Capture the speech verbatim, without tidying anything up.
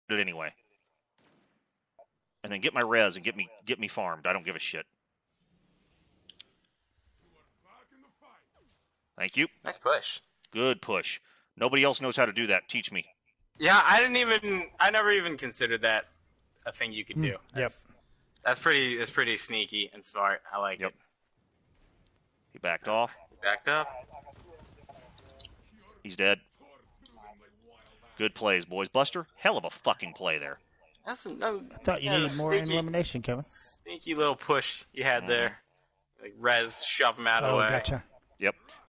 it anyway. And then get my res and get me get me farmed. I don't give a shit. Thank you. Nice push. Good push. Nobody else knows how to do that. Teach me. Yeah, I didn't even. I never even considered that a thing you could Mm, do. yep. That's, that's pretty. That's pretty sneaky and smart. I like Yep. it. He backed off. Backed up. He's dead. Good plays, boys. Buster, hell of a fucking play there. That's another. I thought you yeah, needed more sneaky, elimination, Kevin. Sneaky little push you had Mhm. there. Like res, shove him out of the Oh, way. gotcha. Yep.